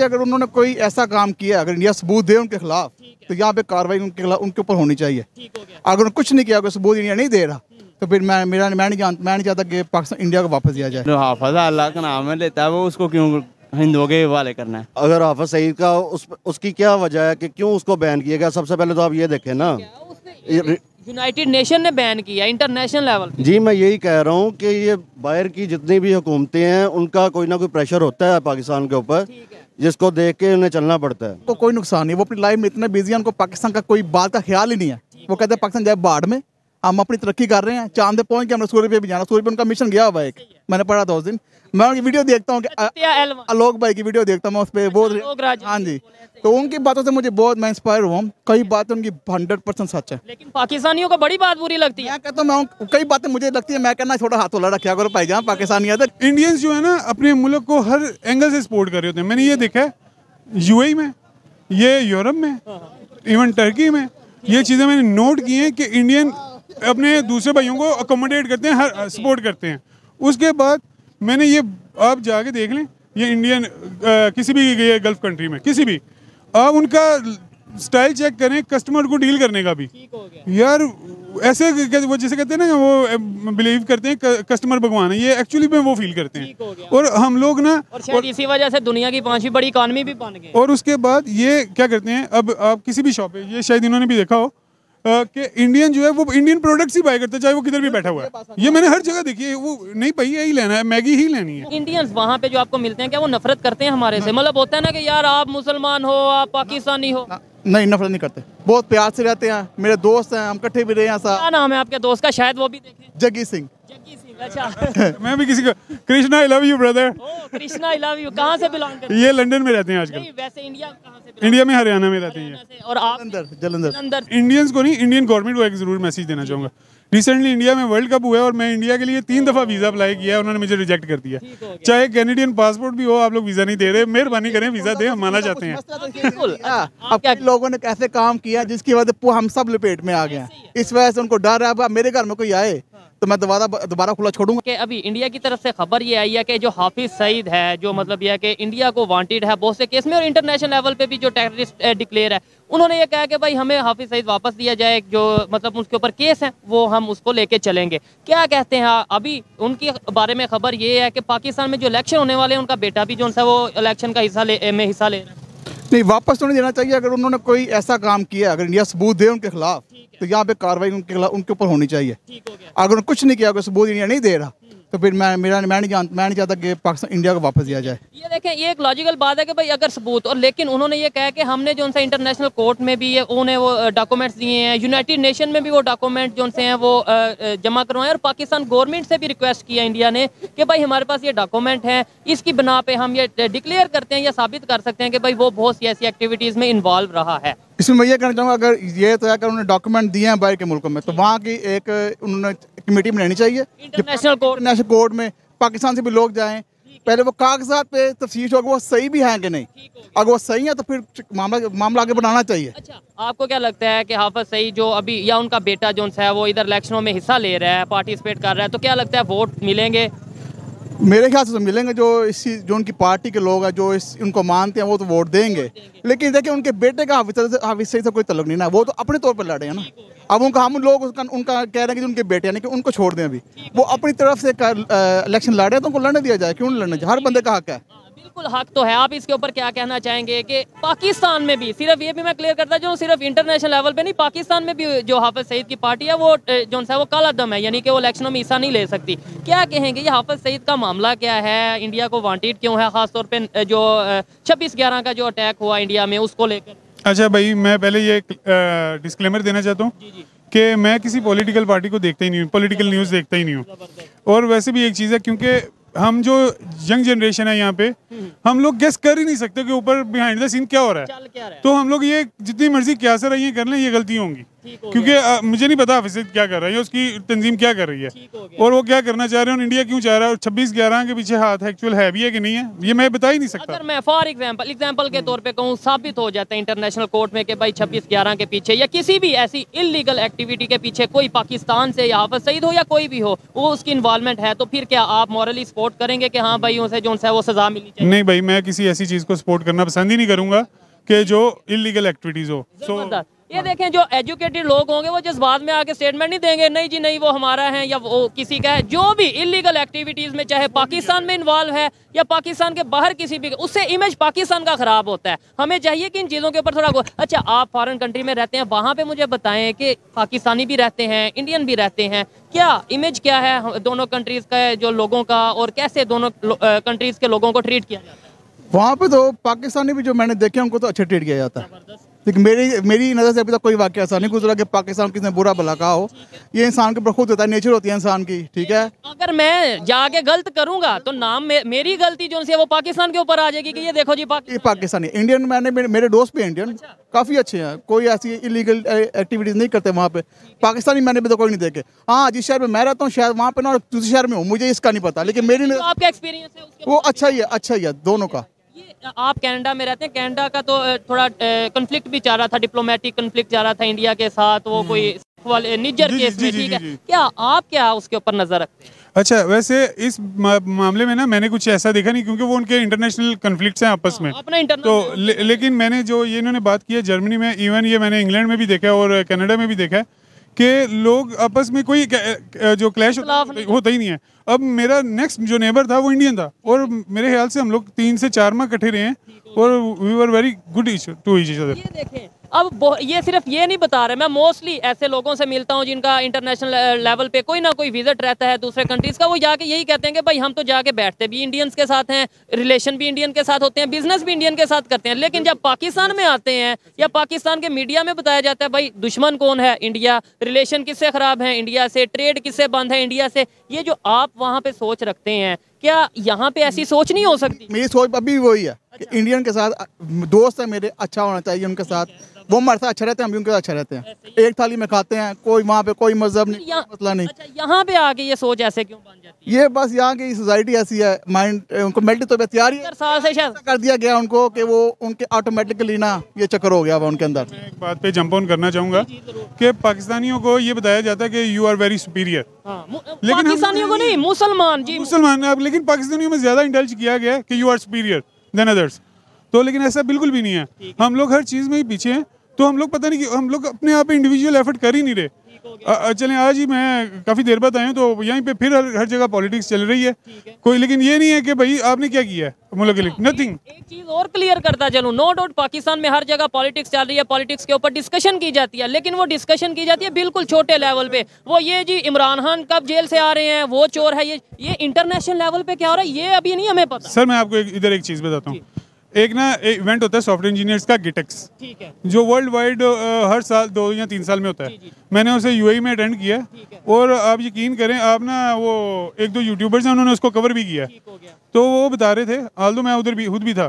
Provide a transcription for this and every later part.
अगर उन्होंने कोई ऐसा काम किया, अगर इंडिया सबूत दे उनके खिलाफ, तो यहाँ पे कार्रवाई उनके खिलाफ उनके ऊपर होनी चाहिए। अगर उन्होंने कुछ नहीं किया, अगर सबूत इंडिया नहीं दे रहा, तो फिर मैं नहीं चाहता कि पाकिस्तान इंडिया को वापस दिया जाए। जो हाफिज अल्लाह का नाम है लेता है, वो उसको क्यों हिंदुओं के हवाले करना है? अगर हाफिज सईद का उसकी क्या वजह है कि क्यों उसको बैन किया गया? सबसे पहले तो आप ये देखें ना, यूनाइटेड नेशन ने बैन किया इंटरनेशनल लेवल। जी मैं यही कह रहा हूँ कि ये बाहर की जितनी भी हुकूमतें हैं उनका कोई ना कोई प्रेशर होता है पाकिस्तान के ऊपर, जिसको देख के उन्हें चलना पड़ता है। तो कोई नुकसान नहीं, वो अपनी लाइफ में इतने बिजी हैं, उनको पाकिस्तान का कोई बात का ख्याल ही नहीं है। वो कहते हैं पाकिस्तान जाए बाढ़ में, हम अपनी तरक्की कर रहे हैं, चांद पे पहुंच के हमने सूर्य पे भी जाना। सूर्य पे उनका मिशन गया हुआ है, मैंने पढ़ा था उस दिन। मैं उनकी वीडियो देखता हूँ, आलोक भाई की वीडियो देखता हूँ मैं उस पर, वो हाँ जी, तो उनकी बातों से मुझे बहुत मैं इंस्पायर हुआ। कई बातें उनकी 100% सच है, लेकिन पाकिस्तानियों को बड़ी बात बुरी लगती है। मैं कहता हूँ, मैं कई बातें मुझे लगती है, मैं कहना छोटा हाथ वाला रखा करो भाई, जहाँ पाकिस्तानी है। इंडियंस जो है ना अपने मुल्क को हर एंगल से सपोर्ट कर रहे होते हैं। मैंने ये देखा है यूएई में, ये यूरोप में, इवन टर्की में, ये चीज़ें मैंने नोट की हैं कि इंडियन अपने दूसरे भाइयों को अकोमोडेट करते हैं, हर सपोर्ट करते हैं। उसके बाद मैंने ये, आप जाके देख लें, ये इंडियन किसी भी ये गल्फ कंट्री में किसी भी, आप उनका स्टाइल चेक करें कस्टमर को डील करने का भी। यार ऐसे वो जैसे कहते हैं ना, वो बिलीव करते हैं कस्टमर भगवान है, ये एक्चुअली में वो फील करते हैं। और हम लोग ना, और शायद इसी वजह से दुनिया की 5वीं बड़ी इकॉनमी भी बन गई। और उसके बाद ये क्या करते हैं, अब आप किसी भी शॉप पे, ये शायद इन्होंने भी देखा हो कि इंडियन जो है वो इंडियन प्रोडक्ट्स ही बाय करता है, चाहे वो किधर भी बैठा हुआ है। ये मैंने हर जगह देखी है। वो नहीं भाई यही लेना है, मैगी ही लेनी है। इंडियंस वहाँ पे जो आपको मिलते हैं, क्या वो नफरत करते हैं हमारे से? मतलब होता है ना कि यार आप मुसलमान हो, आप पाकिस्तानी हो। नहीं, नफरत नहीं करते, बहुत प्यार से रहते हैं। मेरे दोस्त हैं, हम इकट्ठे भी रहे हैं। क्या नाम है आपके दोस्त का? शायद वो भी देखें। जग्गी सिंह। जग्गी सिंह, अच्छा। मैं भी किसी को, Krishna I love you brother. Krishna I love you. कहाँ से बिलोंग करते हैं? ये लंदन में रहते हैं आजकल। नहीं, वैसे इंडिया कहाँ से? इंडिया में हरियाणा में रहते हैं। और आप? जलंधर। इंडियंस को नहीं, इंडियन गवर्नमेंट को एक जरूर मैसेज देना चाहूँगा। रिसेंटली इंडिया में वर्ल्ड कप हुआ है और मैं इंडिया के लिए 3 दफ़ा वीज़ा अप्लाई किया है, उन्होंने मुझे रिजेक्ट कर दिया। चाहे कैनेडियन पासपोर्ट भी हो, आप लोग वीज़ा नहीं दे रहे, मेहरबानी करें वीज़ा दें, हम माना चाहते हैं। बिल्कुल। अब लोगों ने कैसे काम किया जिसकी वजह से हम सब लपेट में आ गए हैं, इस वजह से उनको डर है। अब मेरे घर में कोई आए तो मैं दोबारा खुला छोड़ूंगा। कि अभी इंडिया की तरफ से खबर ये आई है कि जो हाफिज सईद है, जो मतलब यह है कि इंडिया को वांटेड है बहुत से केस में, और इंटरनेशनल लेवल पे भी जो टेररिस्ट डिक्लेयर है, उन्होंने ये कहा कि भाई हमें हाफिज सईद वापस दिया जाए, जो मतलब उसके ऊपर केस है वो हम उसको लेके चलेंगे। क्या कहते हैं? अभी उनकी बारे में खबर ये है कि पाकिस्तान में जो इलेक्शन होने वाले हैं, उनका बेटा भी जो है वो इलेक्शन का हिस्सा ले रहा है। नहीं, वापस तो नहीं देना चाहिए। अगर उन्होंने कोई ऐसा काम किया, अगर इंडिया सबूत दे उनके खिलाफ, तो यहाँ पे कार्रवाई उनके खिलाफ उनके ऊपर होनी चाहिए। अगर उन्होंने कुछ नहीं किया, अगर सबूत इंडिया नहीं दे रहा, तो फिर मैं नहीं चाहता कि पाकिस्तान इंडिया को वापस दिया जाए। ये देखें, ये एक लॉजिकल बात है कि भाई अगर सबूत, और लेकिन उन्होंने ये कहा कि हमने जो उनसे इंटरनेशनल कोर्ट में भी उन्हें वो डॉक्यूमेंट्स दिए हैं, यूनाइटेड नेशन में भी वो डॉक्यूमेंट जो उनसे हैं वो जमा करवाएं, और पाकिस्तान गवर्नमेंट से भी रिक्वेस्ट किया इंडिया ने कि भाई हमारे पास ये डॉक्यूमेंट हैं, इसकी बिना पे हम ये डिक्लेयर करते हैं या साबित कर सकते हैं कि भाई वो बहुत सी ऐसी एक्टिविटीज़ में इन्वॉल्व रहा है। इसमें मैं ये कहना चाहूँगा, अगर ये तो है कि उन्होंने डॉक्यूमेंट दिए हैं बाहर के मुल्कों में, तो वहाँ की एक उन्होंने कमेटी बनानी चाहिए इंटरनेशनल कोर्ट में, पाकिस्तान से भी लोग जाएं, पहले वो कागजात पे तफ्तीश होगा वो सही भी हैं कि नहीं। अगर वो सही है तो फिर मामला आगे बढ़ाना चाहिए। अच्छा, आपको क्या लगता है कि हाफिज सईद जो अभी, या उनका बेटा जो है वो इधर इलेक्शनों में हिस्सा ले रहा है, पार्टिसिपेट कर रहा है, तो क्या लगता है वोट मिलेंगे? मेरे ख्याल से तो मिलेंगे। जो उनकी पार्टी के लोग हैं, जो उनको मानते हैं, वो तो वोट देंगे। लेकिन देखिए, उनके बेटे का हाफिज सईद से कोई तल्लुक नहीं ना, वो तो अपने तौर पर लड़े हैं ना। अब हम लोग उनका कह रहे हैं कि उनके बेटे यानी कि उनको छोड़ दें, अभी वो अपनी तरफ से इलेक्शन लड़ रहे हैं, तो उनको लड़ने दिया जाए। क्यों नहीं लड़ना चाहिए? हर बंदे का हक है। बिल्कुल हक तो है। आप इसके ऊपर क्या कहना चाहेंगे कि पाकिस्तान में भी, सिर्फ ये भी मैं क्लियर करता हूँ, सिर्फ इंटरनेशनल लेवल पे नहीं, पाकिस्तान में भी जो हाफिज सईद की पार्टी है वो जो है वो काला दम है, यानी कि वो इलेक्शनों में हिस्सा नहीं ले सकती। क्या कहेंगे, ये हाफिज सईद का मामला क्या है? इंडिया को वांटेड क्यों है, खासतौर पर जो 26/11 का जो अटैक हुआ इंडिया में, उसको लेकर? अच्छा भाई, मैं पहले ये डिस्क्लेमर देना चाहता हूँ कि मैं किसी पॉलिटिकल पार्टी को देखता ही नहीं हूँ, पॉलिटिकल न्यूज़ देखता ही नहीं हूँ। और वैसे भी एक चीज़ है, क्योंकि हम जो यंग जनरेशन है यहाँ पे, हम लोग गेस कर ही नहीं सकते कि ऊपर बिहाइंड द सीन क्या हो रहा है। तो हम लोग ये जितनी मर्जी क्या सर ये कर लें, ये गलती होंगी। क्योंकि मुझे नहीं पता हाफिज सईद क्या कर रहा है या उसकी तंजीम क्या कर रही है और वो क्या करना चाह रहे हैं और इंडिया क्यों चाह रहा है और 26/11 के पीछे हाथ एक्चुअल है भी है कि नहीं है, ये मैं बता ही नहीं सकता। अगर मैं फॉर एग्जाम्पल के तौर पे कहूँ, साबित हो जाता है इंटरनेशनल कोर्ट में कि भाई 26/11 के पीछे या किसी भी ऐसी इलीगल एक्टिविटी के पीछे कोई पाकिस्तान से या हाफिज सईद हो या कोई भी हो, वो उसकी इन्वॉल्वमेंट है, तो फिर क्या आप मॉरली सपोर्ट करेंगे कि हाँ भाई उसे जो है वो सजा मिलनी चाहिए? नहीं भाई, मैं किसी ऐसी चीज़ को सपोर्ट करना पसंद ही नहीं करूंगा कि जो इलीगल एक्टिविटीज हो। ये देखें, जो एजुकेटेड लोग होंगे वो जज्बात में आके स्टेटमेंट नहीं देंगे, नहीं जी नहीं वो हमारा है या वो किसी का है। जो भी इलीगल एक्टिविटीज़ में चाहे पाकिस्तान में इन्वॉल्व है या पाकिस्तान के बाहर किसी भी, उससे इमेज पाकिस्तान का ख़राब होता है। हमें चाहिए कि इन चीज़ों के ऊपर थोड़ा अच्छा, आप फॉरेन कंट्री में रहते हैं, वहाँ पे मुझे बताएं कि पाकिस्तानी भी रहते हैं, इंडियन भी रहते हैं, क्या इमेज क्या है दोनों कंट्रीज़ का, जो लोगों का, और कैसे दोनों कंट्रीज़ के लोगों को ट्रीट किया जाता है? वहाँ पे तो पाकिस्तानी भी जो मैंने देखे उनको तो अच्छे ट्रीट किया जाता है। लेकिन मेरी नज़र से अभी तक कोई वाक़या ऐसा नहीं गुजरा कि पाकिस्तान किसी ने बुरा भला कहा हो। ये इंसान के ऊपर खुद होता है, नेचर होती है इंसान की, ठीक है। अगर मैं जाके गलत करूंगा तो नाम मेरी गलती जो है वो पाकिस्तान के ऊपर आ जाएगी कि ये देखो जी ये पाकिस्तानी इंडियन, मेरे दोस्त भी इंडियन काफ़ी अच्छे हैं, कोई ऐसी इलीगल एक्टिविटीज़ नहीं करते वहाँ पे। पाकिस्तानी मैंने भी तो कोई नहीं देखे। हाँ, जिस शहर में मैं रहता हूँ शायद वहाँ पे ना, दूसरे शहर में हूँ, मुझे इसका नहीं पता, लेकिन मेरी आपका एक्सपीरियंस है वो अच्छा ही है दोनों का। आप कनाडा में रहते हैं, कनाडा का तो थोड़ा कन्फ्लिक्ट भी चल रहा था, डिप्लोमेटिक कन्फ्लिक्ट चल रहा था इंडिया के साथ, वो कोई वाले निज्जर केस में, ठीक है। क्या आप क्या उसके ऊपर नजर रखते हैं? अच्छा, वैसे इस मामले में ना मैंने कुछ ऐसा देखा नहीं, क्योंकि वो उनके इंटरनेशनल कन्फ्लिक्ट्स हैं आपस में, अपना तो लेकिन मैंने जो ये इन्होंने बात की है जर्मनी में, इवन ये मैंने इंग्लैंड में भी देखा है और कनाडा में भी देखा है कि लोग आपस में कोई जो क्लैश होता ही नहीं है। अब मेरा नेक्स्ट जो नेबर था वो इंडियन था और मेरे ख्याल से हम लोग 3 से 4 माह इकट्ठे रहे हैं और we were very good to each other. ये देखें, अब ये सिर्फ ये नहीं बता रहे, मैं मोस्टली ऐसे लोगों से मिलता हूँ जिनका इंटरनेशनल लेवल पे कोई ना कोई विजिट रहता है दूसरे कंट्रीज का, वो जाके यही कहते हैं कि भाई हम तो जाके बैठते भी इंडियंस के साथ हैं, रिलेशन भी इंडियन के साथ होते हैं, बिजनेस भी इंडियन के साथ करते हैं, लेकिन जब पाकिस्तान में आते हैं या पाकिस्तान के मीडिया में बताया जाता है भाई दुश्मन कौन है, इंडिया, रिलेशन किससे खराब है इंडिया से, ट्रेड किससे बंद है इंडिया से, ये जो आप वहाँ पे सोच रखते हैं, क्या यहाँ पे ऐसी सोच नहीं हो सकती? मेरी सोच अभी वही है कि इंडियन के साथ दोस्त है मेरे, अच्छा होना चाहिए उनके साथ, वो हमारे साथ अच्छा रहते हैं, हम भी उनके साथ अच्छा रहते हैं, एक थाली में खाते हैं, कोई वहाँ पे कोई मजहब नहीं, मसला नहीं। अच्छा, यहाँ पे आके ये सोच ऐसे क्यों बन जाती है? ये बस यहाँ की सोसाइटी ऐसी है, माइंड उनको मेंटली तो तैयारी है, साल से शायद कर दिया गया उनको कि वो उनके ऑटोमेटिकली ना ये चक्कर हो गया वो उनके अंदर। मैं एक बात पे जंप ऑन करना चाहूँगा कि पाकिस्तानियों को ये बताया जाता है कि यू आर वेरी सुपीरियर, लेकिन पाकिस्तानियों को नहीं, मुसलमान लेकिन पाकिस्तानियों में ज्यादा इंडल्ज किया गया है कि you are superior than others, तो लेकिन ऐसा बिल्कुल भी नहीं है। हम लोग हर चीज़ में ही पीछे हैं, तो हम लोग पता नहीं कि हम लोग अपने आप इंडिविजुअल एफर्ट कर ही नहीं रहे। चलें, आज ही मैं काफ़ी देर बाद आया हूँ तो यहीं पे फिर हर जगह पॉलिटिक्स चल रही है कोई, लेकिन ये नहीं है कि भाई आपने क्या किया है मुल्क के लिए, नथिंग। एक चीज और क्लियर करता चलूं, नो डाउट पाकिस्तान में हर जगह पॉलिटिक्स चल रही है, पॉलिटिक्स के ऊपर डिस्कशन की जाती है, लेकिन वो डिस्कशन की जाती है बिल्कुल छोटे लेवल पे। वो ये जी इमरान खान कब जेल से आ रहे हैं, वो चोर है, ये इंटरनेशनल लेवल पे क्या हो रहा है ये अभी नहीं हमें पता। सर मैं आपको इधर एक चीज़ बताता हूँ, एक ना इवेंट होता है सॉफ्टवेयर इंजीनियर्स का गिटेक्स, ठीक है, जो वर्ल्ड वाइड हर साल 2 या 3 साल में होता है। मैंने उसे यूएई में अटेंड किया और आप यकीन करें, आप ना वो 1-2 यूट्यूबर्स हैं उन्होंने उसको कवर भी किया, तो वो बता रहे थे, आल्दो मैं उधर भी खुद भी था,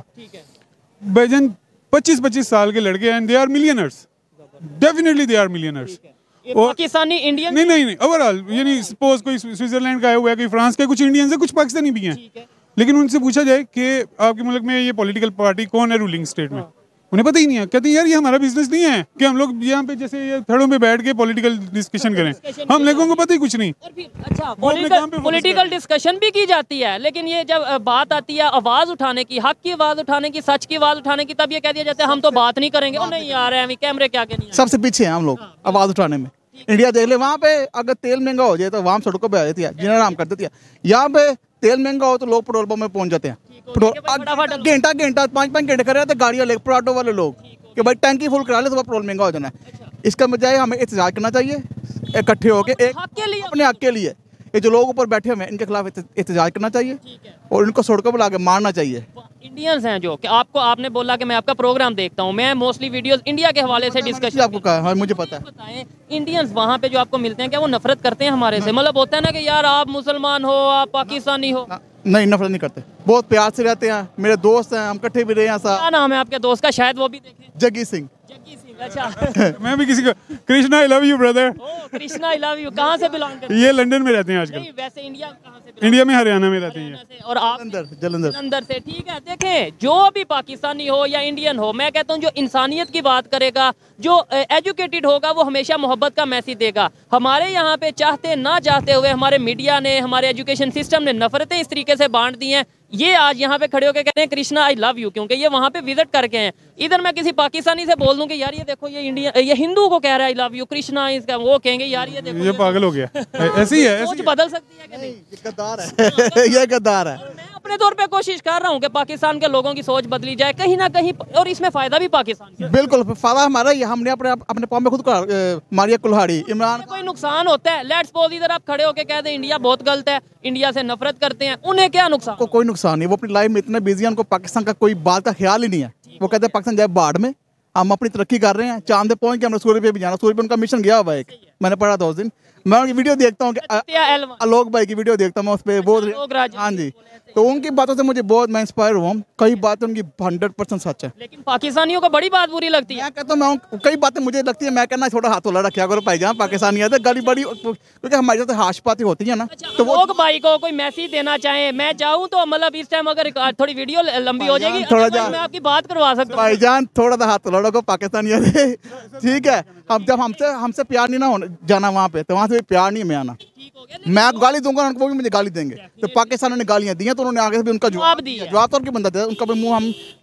भाईजान 25-25 साल के लड़के हैं, they are millionaires, definitely they are millionaires. Pakistani Indian नहीं ओवरऑल, यानी सपोज कोई स्विट्जरलैंड का आया हुआ है, कोई फ्रांस का, कुछ इंडियंस है, कुछ पाकिस्तानी भी हैं, लेकिन उनसे पूछा जाए कि आपके मुल्क में ये पॉलिटिकल पार्टी कौन है रूलिंग स्टेट में, उन्हें पता ही नहीं है। कहते हैं यार ये हमारा बिजनेस नहीं है कि हम लोग यहाँ पे जैसे ये थड़ों पे बैठ के पॉलिटिकल डिस्कशन करें, हम लोगों को पता ही कुछ नहीं। अच्छा, पॉलिटिकल डिस्कशन भी की जाती है, लेकिन ये जब बात आती है आवाज उठाने की, हक की आवाज उठाने की, सच की आवाज उठाने की, तब ये कह दिया जाता है हम तो बात नहीं करेंगे। और नहीं आ रहे हैं कैमरे के आगे, नहीं सबसे पीछे हैं हम लोग आवाज उठाने में। इंडिया देख ले, वहाँ पे अगर तेल महंगा हो जाए तो वहाँ सड़कों पे आ जाती है, जिन्हें आराम कर देती है। यहाँ पे तेल महंगा हो तो लोग पेट्रोल पंप में पहुंच जाते हैं, घंटा 5-5 घंटे कर रहे थे गाड़ियाँ लेकर, ऑटो वाले लोग कि भाई टैंकी फुल करा ले तो पेट्रोल महंगा हो जाना है। इसका बजाय हमें एहतजाज करना चाहिए इकट्ठे होकर, एक अपने हक के लिए। ये जो लोग ऊपर बैठे हुए हैं इनके खिलाफ एहतजाज करना चाहिए और इनको सड़कों पर लाके मारना चाहिए। इंडियंस हैं जो कि आपने बोला कि मैं आपका प्रोग्राम देखता हूं, मैं मोस्टली वीडियोस इंडिया के हवाले से डिस्कशन आपको कहा, हाँ मुझे पता है। बताएं, इंडियंस वहाँ पे जो आपको मिलते हैं क्या वो नफरत करते हैं हमारे से? मतलब होता है ना कि यार आप मुसलमान हो, आप पाकिस्तानी हो। नहीं, नफरत नहीं करते, बहुत प्यार से रहते हैं, मेरे दोस्त हैं, हम इकट्ठे भी रहे हैं। क्या नाम है आपके दोस्त का, शायद वो भी देखें? जग्गी सिंह। अच्छा मैं भी किसी को Krishna I love you brother. ओ कृष्णा आई लव यू, कहाँ से बिलोंग करते ये लंदन में रहते हैं आजकल। हैं? वैसे इंडिया कहाँ से belong इंडिया में हरियाणा में रहते हैं ये। करते हैं? और आप जलंधर अंदर से। ठीक है, देखें जो भी पाकिस्तानी हो या इंडियन हो, मैं कहता हूँ जो इंसानियत की बात करेगा, जो एजुकेटेड होगा, वो हमेशा मोहब्बत का मैसेज देगा। हमारे यहाँ पे चाहते ना चाहते हुए हमारे मीडिया ने, हमारे एजुकेशन सिस्टम ने नफरतें इस तरीके से बांट दी हैं। ये आज यहाँ पे खड़े होकर कहते हैं कृष्णा आई लव यू, क्योंकि ये वहाँ पे विजिट करके हैं। इधर मैं किसी पाकिस्तानी से बोल दूं कि यार ये देखो ये इंडिया, ये हिंदू को कह रहा है आई लव यू कृष्णा, इसका वो कहेंगे यार ये देखो ये पागल हो गया। ऐसे ही है, सोच बदल सकती है कि नहीं? ये गद्दार है ये गद्दार है। मैं अपने तौर पे कोशिश कर रहा हूँ कि पाकिस्तान के लोगों की सोच बदली जाए कहीं ना कहीं, और इसमें फायदा भी पाकिस्तान का। बिल्कुल फायदा हमारा ही है। हमने अपने पाँव में खुद मारिया कुल्हाड़ी। इमरान कोई नुकसान होता है, लेट्स सपोज इधर आप खड़े होके कह दे इंडिया बहुत गलत है, इंडिया से नफरत करते हैं, उन्हें क्या नुकसान? को कोई नुकसान नहीं, वो अपनी लाइफ में इतने बिजी हैं, उनको पाकिस्तान का कोई बात का ख्याल ही नहीं है। वो कहते हैं पाकिस्तान जाए बाढ़ में, हम अपनी तरक्की कर रहे हैं, चांद पे पहुंच के हमने सूर्य पे भी जाना। सूर्य पे उनका मिशन गया हुआ है एक, मैंने पढ़ा था उस दिन। मैं उनकी वीडियो देखता हूँ, आलोक भाई की वीडियो देखता हूँ मैं उस पर, वो हाँ जी, तो उनकी बातों से मुझे बहुत मैं इंस्पायर हुआ हूँ। कई बातें उनकी 100% सच है। लेकिन पाकिस्तानियों को बड़ी बात बुरी लगती है। मैं कहता हूँ, मैं कई बातें मुझे लगती है, मैं कहना थोड़ा हाथ वाला रखा करो भाईजान, पाकिस्तानी आते गाली बड़ी, क्योंकि हमारे साथ हाशपाती होती है ना। तो वो भाई को कोई मैसेज देना चाहे, मैं चाहूँ तो मतलब इस टाइम अगर थोड़ी वीडियो लंबी हो जाएगी, थोड़ा मैं आपकी बात करवा सकता हूँ। भाईजान थोड़ा सा हाथ वाला को पाकिस्तानी आते, ठीक है। हम जब हमसे प्यार नहीं ना होना जाना वहाँ पे, तो वहाँ से भी प्यार नहीं में आना। मैं गाली दूंगा उनको, भी मुझे गाली देंगे। तो पाकिस्तान ने गालियां दी हैं, तो उन्होंने आगे से भी उनका जवाब तो और की बंदा था, उनका भी मुंह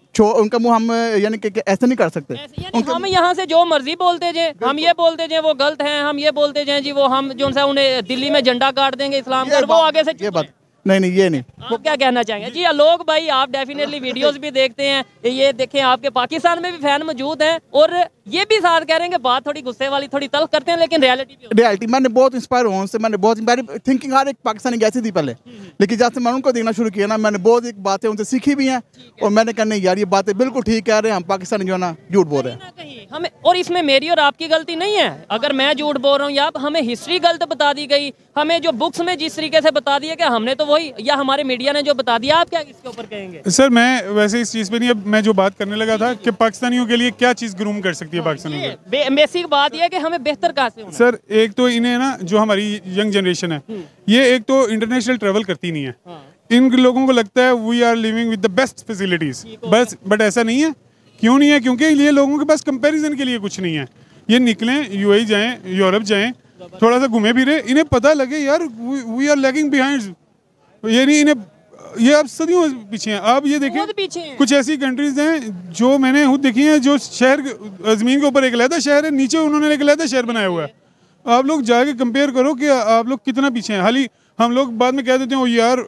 हम यानी कि ऐसे नहीं कर सकते। हम यहाँ से जो मर्जी बोलते जाए, हम ये बोलते जाए वो गलत हैं, हम ये बोलते जाए जी वो हम जो सा उन्हें दिल्ली में झंडा गाड़ देंगे इस्लाम का, वो आगे से ये बात नहीं ये नहीं। आप क्या कहना चाहेंगे? जी आलोक भाई, आप डेफिनेटली वीडियोस भी देखते हैं, ये देखें आपके पाकिस्तान में भी फैन मौजूद हैं, और ये भी साथ कह रहे हैं कि बात थोड़ी गुस्से वाली, थोड़ी तल्ख करते हैं, लेकिन रियलिटी मैंने बहुत इंस्पायर हुआ उनसे। मैंने बहुत मेरी थिंकिंग हर एक पाकिस्तानी जैसी थी पहले, लेकिन जब से मैंने उनको देखना शुरू किया ना, मैंने बहुत एक बातें उनसे सीखी भी हैं, और मैंने कहा नहीं यार ये बातें बिल्कुल ठीक कह रहे हैं, हम पाकिस्तानी जो है ना झूठ बोल रहे हैं। हमें, और इसमें मेरी और आपकी गलती नहीं है अगर मैं झूठ बोल रहा हूँ, या हमें हिस्ट्री गलत बता दी गई, हमें जो बुक्स में जिस तरीके से बता दिया कि हमने तो वही, या हमारे मीडिया ने जो बता दिया, आप क्या इसके ऊपर कहेंगे? सर मैं वैसे इस चीज़ पे नहीं, अब मैं जो बात करने लगा था कि पाकिस्तानियों के लिए क्या चीज़ ग्रूम कर सकती है पाकिस्तानियों को। बेसिक बात यह है कि हमें बेहतर कहाँ से होना? सर एक तो इन्हें ना, जो हमारी यंग जनरेशन है, ये एक तो इंटरनेशनल ट्रेवल करती नहीं है। इन लोगों को लगता है we are living with the best facilities, बस बट ऐसा नहीं है। क्यों नहीं है? क्योंकि ये लोगों के पास कंपैरिजन के लिए कुछ नहीं है। ये निकलें, यूएई जाएं, यूरोप जाएं, थोड़ा सा घूमे फिरे, इन्हें पता लगे यार वी आर लैगिंग बिहाइंड। ये नहीं, इन्हें ये अब सदियों पीछे हैं। अब ये देखें कुछ ऐसी कंट्रीज हैं जो मैंने खुद देखी हैं, जो शहर ज़मीन के ऊपर एक अलहदा शहर है, नीचे उन्होंने एक अलहदा शहर बनाया हुआ है। आप लोग जाके कंपेयर करो कि आप लोग कितना पीछे हैं। हाली हम लोग बाद में कह देते हैं ओ यार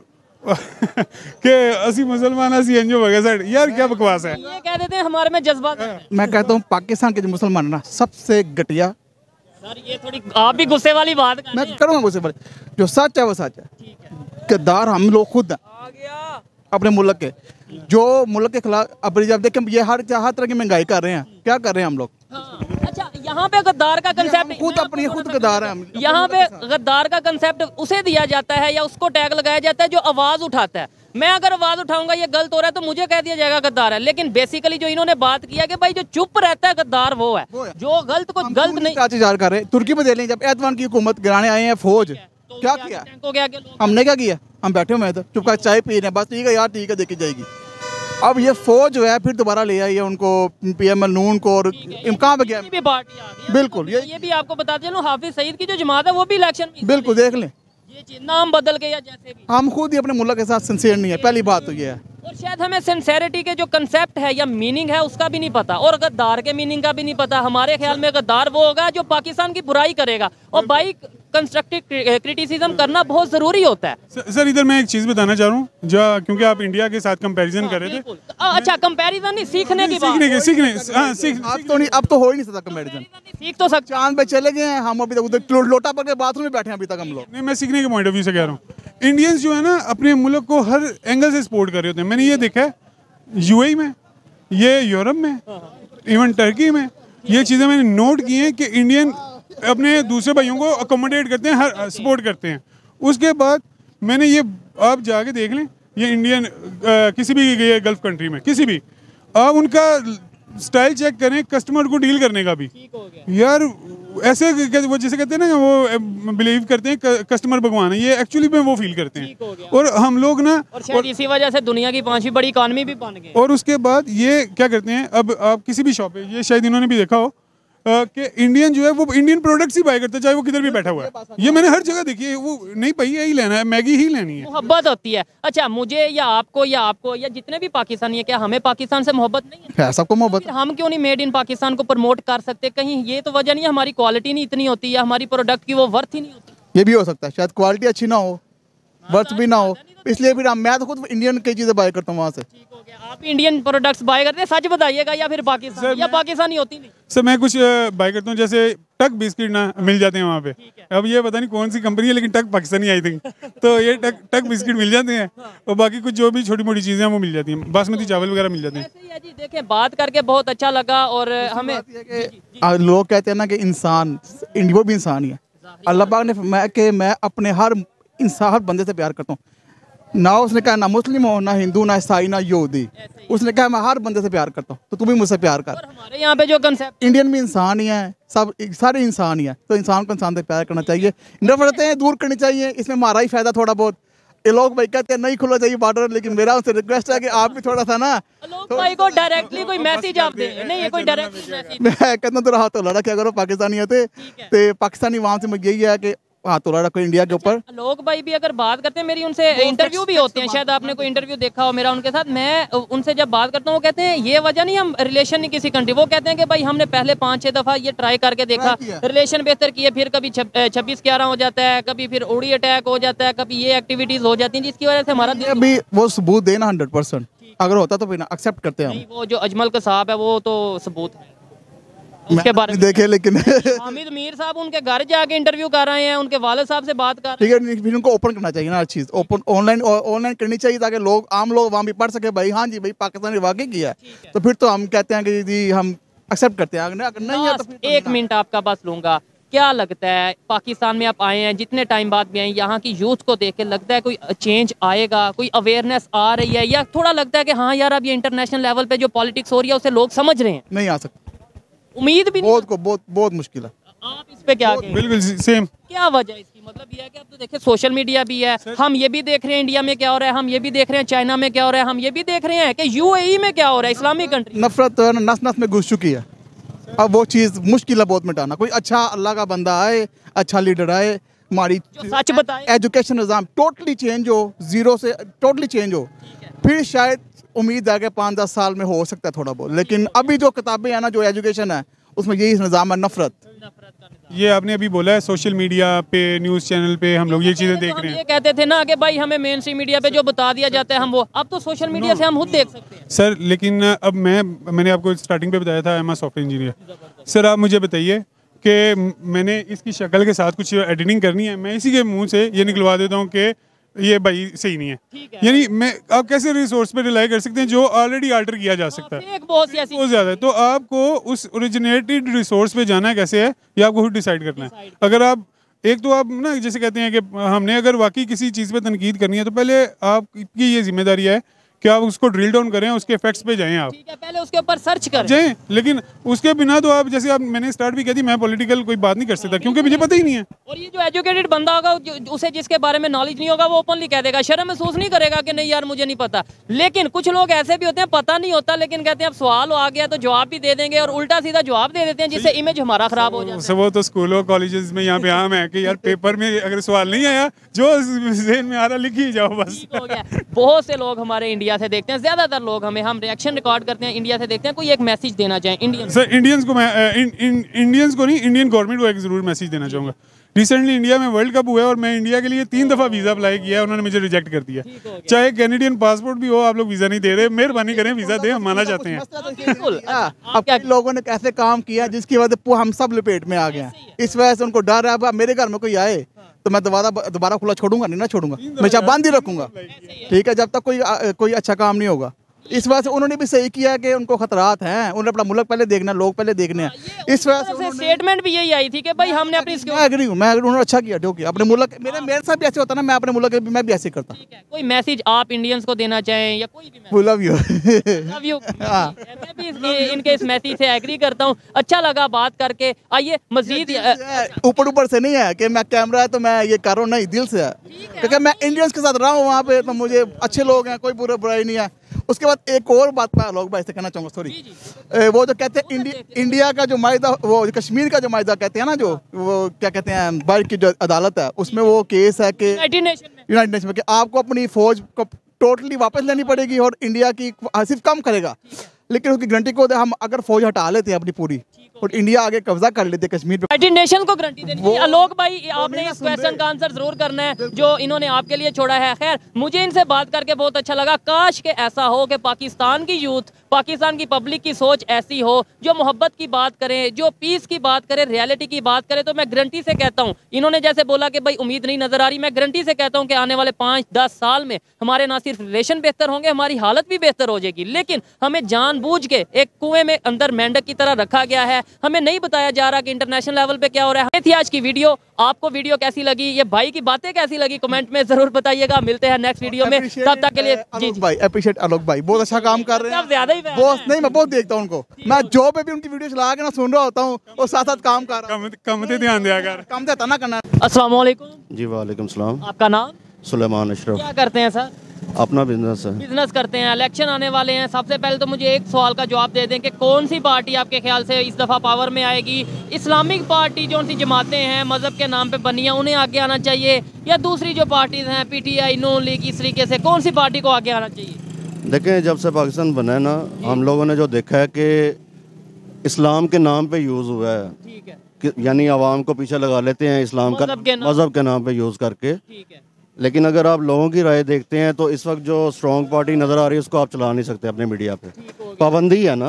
कि असी मुसलमान असी एनजीओ वगैरह, यार क्या बकवास है। ये कह देते हैं हमारे में जज्बा। मैं कहता हूँ पाकिस्तान के जो मुसलमान है ना, सबसे घटिया। सर ये थोड़ी आप भी गुस्से वाली बात कर रहे मैं हैं। करूँगा गुस्से वाली, जो सच है वो सच है। गद्दार हम लोग खुद हैं अपने मुल्क के, जो मुल्क के खिलाफ। अब जब देखें ये हर तरह की महंगाई कर रहे हैं, क्या कर रहे हैं हम लोग? अच्छा, यहाँ पे गद्दार का कंसेप्ट खुद गद्दार है हम। यहाँ पे गद्दार का कंसेप्ट उसे दिया जाता है या उसको टैग लगाया जाता है जो आवाज उठाता है। मैं अगर आवाज उठाऊंगा ये गलत हो रहा है तो मुझे कह दिया जाएगा गद्दार है, लेकिन बेसिकली जो इन्होंने बात किया कि भाई जो चुप रहता है गद्दार वो है, जो गलत को गलत नहीं। इंतजार कर रहे तुर्की में दे लें, जब एर्दोगान की हुकूमत गिराने आए हैं फौज, क्या किया हमने? क्या किया? हम बैठे हुए हैं तो चुपका चाय पी रहे हैं, बस ठीक है यार ठीक है देखी जाएगी। अब ये फौज जो है फिर दोबारा ले आई है उनको, पीएमएल नून को, और कहाँ पे गया? बिल्कुल ये भी आपको बता चलूं, हाफिज सईद की जो जमात है वो भी इलेक्शन बिल्कुल देख लें, ये नाम बदल के या जैसे भी। हम खुद ही अपने मुल्क के साथ सिंसियर नहीं है, पहली बात तो ये है। और शायद हमें सिंसेरिटी के जो कंसेप्ट है या मीनिंग है उसका भी नहीं पता, और गद्दार के मीनिंग का भी नहीं पता। हमारे ख्याल में गद्दार वो होगा जो पाकिस्तान की बुराई करेगा, और भाई कंस्ट्रक्टिव क्रिटिसिज्म करना बहुत जरूरी होता है। सर इधर मैं एक चीज बताना चाह रहा हूँ, क्योंकि आप इंडिया के साथ कंपैरिजन कर रहे थे। अच्छा, कंपैरिजन नहीं, सीखने की बात। अब तो हो ही नहीं सकता कंपैरिजन। सीख तो सकते, चांद पे चले गए हैं हम, अभी तक उधर लोटा पकड़ के बाथरूम में बैठे हैं अभी तक हम लोग। नहीं, मैं सीखने के पॉइंट ऑफ व्यू से कह रहा हूँ। इंडियंस जो है ना अपने मुल्क को हर एंगल से सपोर्ट कर रहे होते हैं। मैंने ये देखा है यूएई में, ये यूरोप में, इवन टर्की में, ये चीज़ें मैंने नोट की हैं कि इंडियन अपने दूसरे भाइयों को अकोमोडेट करते हैं, हर सपोर्ट करते हैं। उसके बाद मैंने ये, आप जाके देख लें, ये इंडियन किसी भी गल्फ कंट्री में, किसी भी, आप उनका स्टाइल चेक करें कस्टमर को डील करने का भी। ठीक हो गया। यार ऐसे वो जैसे कहते हैं ना, वो बिलीव करते हैं कस्टमर भगवान है, ये एक्चुअली में वो फील करते ठीक हो हैं। गया। और हम लोग ना, और शायद इसी वजह से दुनिया की 5वीं बड़ी इकॉनमी भी बन गई। और उसके बाद ये क्या करते हैं, अब आप किसी भी शॉप पे, ये शायद इन्होंने भी देखा हो कि इंडियन जो है वो इंडियन प्रोडक्ट्स ही बाय करता है, चाहे वो किधर भी बैठा हुआ है। ये मैंने हर जगह देखी है। वो नहीं भाई यही लेना है, मैगी ही लेनी है। मोहब्बत होती है। अच्छा, मुझे या आपको या जितने भी पाकिस्तानी है, क्या हमें पाकिस्तान से मोहब्बत नहीं है? है सबको मोहब्बत। फिर हम क्यों नहीं मेड इन पाकिस्तान को प्रमोट कर सकते? कहीं ये तो वजह नहीं है हमारी क्वालिटी नहीं इतनी होती या हमारी प्रोडक्ट की वो वर्थ ही नहीं होती? ये भी हो सकता है, शायद क्वालिटी अच्छी ना हो, वर्थ भी ना हो, इसलिए फिर मैं तो खुद इंडियन की चीज़ें बाय करता हूँ वहाँ से। ठीक हो गया। आप इंडियन प्रोडक्ट्स बाय करते हैं, सच बताइएगा, या फिर पाकिस्तान या पाकिस्तानी होती नहीं? सर मैं कुछ बाय करता हूँ, जैसे टक बिस्किट ना मिल जाते हैं वहाँ पे। अब ये पता नहीं कौन सी कंपनी है, लेकिन टक पाकिस्तानी आई थिंक। तो ये टक बिस्किट मिल जाते हैं, और बाकी कुछ जो भी छोटी मोटी चीज़ें हैं वो मिल जाती हैं, बासमती चावल वगैरह मिल जाते हैं। ऐसे ही है जी। देखें, बात करके बहुत अच्छा लगा। और हमें लोग कहते हैं ना कि इंसान वो भी इंसान ही है। अल्लाह पाक ने फरमाया कि मैं अपने हर इंसान, हर बंदे से प्यार करता हूँ। ना उसने कहा ना मुस्लिम हो, ना हिंदू, ना ईसाई, ना यहूदी। उसने कहा मैं हर बंदे से प्यार करता हूँ, तो तू भी मुझसे प्यार कर। और हमारे यहाँ पे जो कंसेप्ट, इंडियन भी इंसान ही है, सब सारे इंसान ही है, तो इंसान को इंसान से प्यार करना चाहिए, नफरतें दूर करनी चाहिए। इसमें हमारा ही फायदा थोड़ा बहुत। ये लोग भाई कहते हैं नहीं खुला चाहिए बॉर्डर, लेकिन मेरा उनसे रिक्वेस्ट है कि आप भी थोड़ा सा ना लोग भाई को डायरेक्टली कोई मैसेज आप दें। नहीं, ये कोई डायरेक्ट मैसेज। मैं कहता हूँ तो हाथ तो लड़ा क्या करो पाकिस्तानी होते तो पाकिस्तानी वहाँ से मुझे यही है कि हाथ तो लड़ा कोई इंडिया के ऊपर। लोग भाई भी अगर बात करते हैं, मेरी उनसे इंटरव्यू भी होते हैं, शायद आपने कोई इंटरव्यू देखा हो मेरा उनके साथ। मैं उनसे जब बात करता हूँ, वो कहते हैं ये वजह नहीं हम रिलेशन नहीं किसी कंट्री, वो कहते हैं कि भाई हमने पहले 5-6 दफा ये ट्राई करके देखा, रिलेशन बेहतर किए, फिर कभी 26-11 हो जाता है, कभी फिर उड़ी अटैक हो जाता है, कभी ये एक्टिविटीज हो जाती हैं, जिसकी वजह से हमारा अभी वो सबूत देना 100%, अगर होता तो फिर एक्सेप्ट करते हैं हम। वो जो अजमल कसाब है वो तो सबूत है उसके बारे में देखे, लेकिन हामिद मीर साहब उनके घर जाके इंटरव्यू कर रहे हैं, उनके वाले साहब से बात कर रहे ठीक है, फिर उनको ओपन करना चाहिए ना हर चीज़, ओपन ऑनलाइन करनी चाहिए, ताकि लोग आम लोग वहाँ भी पढ़ सके भाई हाँ जी भाई पाकिस्तान ने वाकई किया है। तो फिर तो हम कहते हैं कि जी हम एक्सेप्ट करते हैं, अगर नहीं है तो फिर 1 मिनट आपका बस लूंगा। क्या लगता है, पाकिस्तान में आप आए हैं, जितने टाइम बाद भी आए, यहाँ की यूथ को देख के लगता है कोई चेंज आएगा, कोई अवेयरनेस आ रही है, या थोड़ा लगता है कि हाँ यार अब ये इंटरनेशनल लेवल पे जो पॉलिटिक्स हो रही है उसे लोग समझ रहे हैं? नहीं आ सकते, उम्मीद भी नहीं। बहुत मुश्किल है। आप इस पे क्या कहेंगे? बिल्कुल सेम। क्या वजह है इसकी? मतलब ये है कि अब तो देखिए सोशल मीडिया भी है, हम ये भी देख रहे हैं इंडिया में क्या हो रहा है, हम ये भी देख रहे हैं चाइना में क्या हो रहा है, हम ये भी देख रहे हैं कि यूएई में क्या हो रहा है, इस्लामिक कंट्री। नफरत तो नस नस में घुस चुकी है, अब वो चीज़ मुश्किल है बहुत मिटाना। कोई अच्छा अल्लाह का बंदा आए, अच्छा लीडर आए, हमारी सच बताए, एजुकेशन निज़ाम टोटली चेंज हो, जीरो से टोटली चेंज हो, फिर शायद उम्मीद है कि 5-10 साल में हो सकता है थोड़ा बहुत। लेकिन अभी जो किताबें हैं ना, जो एजुकेशन है, उसमें यही निज़ाम है, नफरत। ये आपने अभी बोला है सोशल मीडिया पे, न्यूज़ चैनल पे हम लोग ये चीज़ें देख रहे हैं। ये कहते थे ना कि भाई हमें मेन स्ट्रीम मीडिया पे जो बता दिया जाता है हम वो, अब तो सोशल मीडिया से हम खुद देख सकते हैं। सर लेकिन अब मैंने आपको स्टार्टिंग पे बताया था, एम सॉफ्टवेयर इंजीनियर। सर आप मुझे बताइए कि मैंने इसकी शक्ल के साथ कुछ एडिटिंग करनी है, मैं इसी के मुंह से ये निकलवा देता हूँ कि ये भाई सही नहीं है। यानी मैं आप कैसे रिसोर्स पे रिलाई कर सकते हैं जो ऑलरेडी अल्टर किया जा सकता है? बहुत ज़्यादा है, तो आपको उस ओरिजिनेटेड रिसोर्स पे जाना है कैसे है, ये आपको खुद डिसाइड करना है। अगर आप एक तो आप ना जैसे कहते हैं कि हमने अगर वाकई किसी चीज़ पे तनकीद करनी है, तो पहले आपकी ये जिम्मेदारी है कि आप उसको ड्रिल डाउन करें, उसके इफेक्ट्स पे जाएं, आप ठीक है, पहले उसके ऊपर सर्च करें जाएं। लेकिन उसके बिना तो आप जैसे आप मैंने स्टार्ट भी कह दी, मैं पॉलिटिकल कोई बात नहीं कर सकता क्योंकि मुझे पता ही नहीं है। और ये जो एजुकेटेड बंदा होगा, उसे जिसके बारे में नॉलेज नहीं होगा, वो ओपनली कह देगा, शर्म महसूस नहीं करेगा कि नहीं यार मुझे नहीं पता। लेकिन कुछ लोग ऐसे भी होते हैं, पता नहीं होता लेकिन कहते हैं अब सवाल आ गया तो जवाब भी दे देंगे, और उल्टा सीधा जवाब दे देते हैं, जिससे इमेज हमारा खराब हो जाता है। वो तो स्कूलों कॉलेजेस में यहाँ पे आम है कि यार पेपर में अगर सवाल नहीं आया, जो ज़हन में आ रहा लिख ही जाओ बस। हो गया। बहुत से लोग हमारे इंडिया से देखते हैं, ज्यादातर लोग हम रिएक्शन रिकॉर्ड करते हैं, इंडिया से देखते हैं। कोई एक मैसेज देना चाहें इंडियन? सर इंडियंस को मैं इंडियंस को नहीं, इंडियन गवर्नमेंट को एक जरूर मैसेज देना चाहूँगा। रिसेंटली इंडिया में वर्ल्ड कप हुआ है और मैं इंडिया के लिए 3 दफ़ा वीज़ा अप्लाई किया है, उन्होंने मुझे रिजेक्ट कर दिया। चाहे कैनेडियन पासपोर्ट भी हो, आप लोग वीज़ा नहीं दे रहे, मेहरबानी करें वीज़ा दें, हम माना चाहते हैं। अब लोगों ने कैसे काम किया जिसकी वजह से हम सब लपेट में आ गए हैं, इस वजह से उनको डर है। अब मेरे घर में कोई आए तो मैं दोबारा खुला छोड़ूंगा नहीं, ना छोड़ूंगा, हमेशा बंद ही रखूंगा, ठीक है, जब तक कोई अच्छा काम नहीं होगा। इस वजह से उन्होंने भी सही किया कि उनको खतरात हैं, उन्होंने अपना मुल्क पहले देखना है, लोग पहले देखने हैं। इस वजह से स्टेटमेंट भी यही आई थी कि भाई हमने अपनी मैं एग्री हूँ, मैं उन्होंने अच्छा किया जो किया अपने मुल्क। मेरे साथ भी ऐसे होता ना, मैं अपने मुल्क मैं भी ऐसे करता। कोई मैसेज आप इंडियंस को देना चाहें या कोई भी We love you। Love you. मैं भी इनके इस मैसेज से एग्री करता हूँ। अच्छा लगा बात करके। आइए मजीद ऊपर से नहीं है कि मैं कैमरा है तो मैं ये कर रहा हूँ, नहीं, दिल से है, क्योंकि मैं इंडियंस के साथ रहा हूँ वहाँ पे, तो मुझे अच्छे लोग हैं, कोई बुराई नहीं है। उसके बाद एक और बात मैं लोग भाई से कहना चाहूँगा, सॉरी, वो जो कहते हैं इंडिया का जो माहिदा, वो कश्मीर का जो माहिदा कहते हैं ना, जो वो क्या कहते हैं, बाहर की जो अदालत है, उसमें वो केस है कि यूनाइटेड नेशन में कि आपको अपनी फौज को टोटली वापस लेनी पड़ेगी और इंडिया की सिर्फ कम करेगा, लेकिन उसकी गारंटी को हम अगर फौज हटा लेते हैं अपनी पूरी और इंडिया आगे कब्जा कर लेते कश्मीर पे, यूनाइटेड नेशन को गारंटी देनी चाहिए। आलोक भाई, आपने इस क्वेश्चन का आंसर जरूर करना है जो इन्होंने आपके लिए छोड़ा है। खैर, मुझे इनसे बात करके बहुत अच्छा लगा। काश के ऐसा हो कि पाकिस्तान की यूथ, पाकिस्तान की पब्लिक की सोच ऐसी हो जो मोहब्बत की बात करें, जो पीस की बात करें, रियलिटी की बात करें। तो मैं गारंटी से कहता हूँ, इन्होंने जैसे बोला कि भाई उम्मीद नहीं नजर आ रही, मैं गारंटी से कहता हूँ कि आने वाले 5-10 साल में हमारे ना सिर्फ रिलेशन बेहतर होंगे, हमारी हालत भी बेहतर हो जाएगी। लेकिन हमें जानबूझ के एक कुएं में अंदर मेंढक की तरह रखा गया है, हमें नहीं बताया जा रहा कि इंटरनेशनल लेवल पे क्या हो रहा है। ये थी आज की वीडियो। आपको वीडियो कैसी लगी, ये भाई की बातें कैसी लगी, कमेंट में जरूर बताइएगा। मिलते हैं नेक्स्ट वीडियो में, तब तक के लिए जी भाई अप्रिशिएट आलोक भाई, बहुत अच्छा काम कर रहे हैं। ज्यादा ही बहुत नहीं, मैं बहुत देखता हूँ उनको, मैं जो पे भी उनकी वीडियो चला के ना सुन रहा होता हूँ और साथ साथ काम कर रहा हूँ। कम से ध्यान दिया कर, काम देता ना करना। अस्सलाम वालेकुम। जी वालेकुम सलाम। आपका नाम? सुलेमान अशरफ। क्या करते हैं सर? अपना बिजनेस है। बिजनेस करते हैं। इलेक्शन आने वाले हैं, सबसे पहले तो मुझे एक सवाल का जवाब दे दें कि कौन सी पार्टी आपके ख्याल से इस दफ़ा पावर में आएगी? इस्लामिक पार्टी जो सी जमातें हैं मज़हब के नाम पे बनी हैं, उन्हें आगे आना चाहिए, या दूसरी जो पार्टीज हैं PTI, नून लीग, इस तरीके से कौन सी पार्टी को आगे आना चाहिए? देखें, जब से पाकिस्तान बना है ना, हम लोगों ने जो देखा है कि इस्लाम के नाम पे यूज़ हुआ है, ठीक है, यानी आवाम को पीछे लगा लेते हैं इस्लाम का मज़हब के नाम पे यूज़ करके। ठीक है। लेकिन अगर आप लोगों की राय देखते हैं तो इस वक्त जो स्ट्रॉन्ग पार्टी नज़र आ रही है उसको आप चला नहीं सकते अपने मीडिया पे, पाबंदी है ना।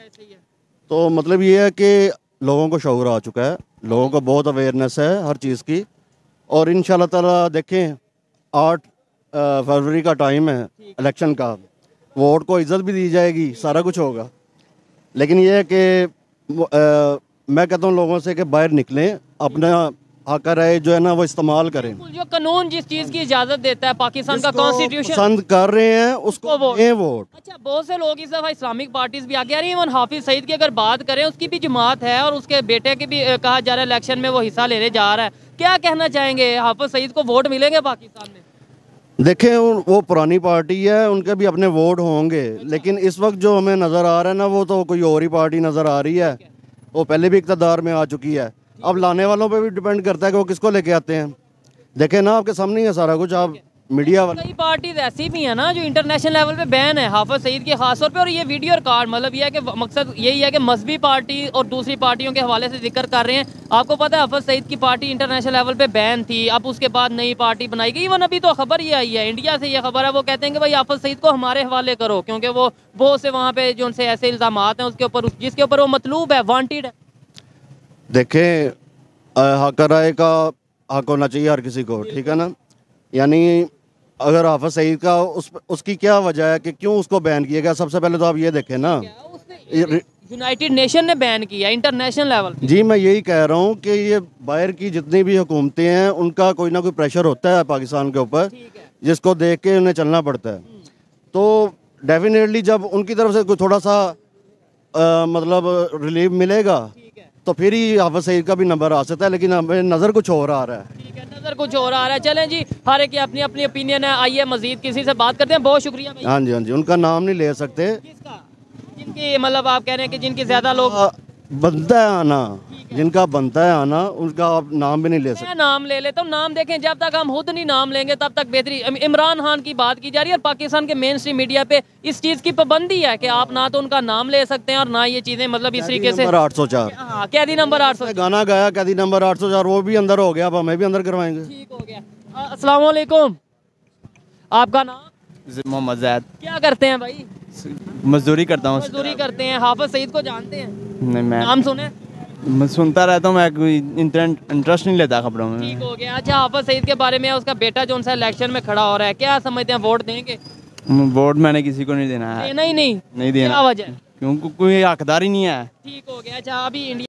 तो मतलब ये है कि लोगों को शऊर आ चुका है, लोगों को बहुत अवेयरनेस है हर चीज़ की, और इंशाल्लाह ताला देखें 8 फरवरी का टाइम है इलेक्शन का, वोट को इज्जत भी दी जाएगी, सारा कुछ होगा। लेकिन ये है कि मैं कहता हूँ लोगों से कि बाहर निकलें, अपना हक राय जो है ना वो इस्तेमाल करें। जो कानून जिस चीज़ की इजाज़त देता है, पाकिस्तान का कॉन्स्टिट्यूशन पसंद कर रहे हैं उसको वोट। अच्छा, बहुत से लोग इस दफ़ा इस्लामिक पार्टीज भी आगे आ रही हैं। इवन हाफिज सईद की अगर बात करें, उसकी भी जमात है और उसके बेटे के भी कहा जा रहा है इलेक्शन में वो हिस्सा लेने जा रहा है। क्या कहना चाहेंगे, हाफिज सईद को वोट मिलेंगे पाकिस्तान में? देखें, वो पुरानी पार्टी है, उनके भी अपने वोट होंगे, लेकिन इस वक्त जो हमें नज़र आ रहा है ना वो तो कोई और ही पार्टी नज़र आ रही है। वो पहले भी इक़्तिदार में आ चुकी है, अब लाने वालों पे भी डिपेंड करता है कि वो किसको लेके आते हैं। देखें ना, आपके सामने है सारा कुछ, आप मीडिया वाले। कई पार्टीज ऐसी भी हैं ना जो इंटरनेशनल लेवल पे बैन है, हाफिज सईद की खास तौर पे। और ये वीडियो रिकॉर्ड, मतलब ये है कि मकसद यही है कि मजहबी पार्टी और दूसरी पार्टियों के हवाले से जिक्र कर रहे हैं। आपको पता है हाफिज सईद की पार्टी इंटरनेशनल लेवल पे बैन थी, अब उसके बाद नई पार्टी बनाई गई। इवन अभी तो खबर ये आई है, इंडिया से ये खबर है, वो कहते हैं कि भाई हाफिज सईद को हमारे हवाले करो, क्योंकि वो बहुत से वहाँ पे जो उनसे ऐसे इल्ज़ामात हैं उसके ऊपर, जिसके ऊपर वो मतलूब है, वांटेड है। देखें, हक राय का हक होना चाहिए हर किसी को, ठीक है ना। यानी अगर हाफिज सईद का उसकी क्या वजह है कि क्यों उसको बैन किया गया? सबसे पहले तो आप ये देखें ना, यूनाइटेड नेशन ने बैन किया इंटरनेशनल लेवल। जी, मैं यही कह रहा हूँ कि ये बाहर की जितनी भी हुकूमतें हैं उनका कोई ना कोई प्रेशर होता है पाकिस्तान के ऊपर, जिसको देख के उन्हें चलना पड़ता है। तो डेफिनेटली जब उनकी तरफ से कोई थोड़ा सा मतलब रिलीफ मिलेगा तो फिर ही हाफिज सईद का भी नंबर आ सकता है, लेकिन हमें नज़र कुछ और आ रहा है। ठीक है, नज़र कुछ और आ रहा है। चलें जी, हर एक की अपनी अपनी ओपिनियन है। आइए मजीद किसी से बात करते हैं। बहुत शुक्रिया भाई। हाँ जी, हाँ जी, उनका नाम नहीं ले सकते। किसका? जिनकी मतलब आप कह रहे हैं कि जिनकी ज़्यादा लोग बनता है आना, जिनका बनता है आना, उनका आप नाम भी नहीं ले सकते। मैं नाम ले लेता हूँ। नाम देखें, जब तक हम खुद नहीं नाम लेंगे तब तक बेहतरी। इमरान खान की बात की जा रही है और पाकिस्तान के मेन स्ट्रीम मीडिया पे इस चीज़ की पाबंदी है कि आप ना तो उनका नाम ले सकते हैं और ना ये चीज़ें मतलब इस तरीके से। 804 कैदी नंबर 800 गाना गाया, कैदी नंबर 804, वो भी अंदर हो गया, अब हमें भी अंदर करवाएंगे। ठीक हो गया। अस्सलाम वालेकुम, आपका नाम? मोहम्मद जैद। क्या करते हैं भाई? मजदूरी करता हूँ। मजदूरी करते हैं। हाफिज सईद को जानते हैं? नहीं, नाम सुने? मैं सुनता रहता हूँ, मैं कोई इंटरेस्ट नहीं लेता खबरों में। ठीक हो गया। अच्छा, हाफिज सईद के बारे में, उसका बेटा जो उनसे इलेक्शन में खड़ा हो रहा है, क्या समझते हैं, वोट देंगे? वोट मैंने किसी को नहीं देना है। देना ही नहीं? नहीं देना। क्या वजह? क्योंकि कोई हकदार ही नहीं है। ठीक हो गया। अच्छा, अभी इंडिया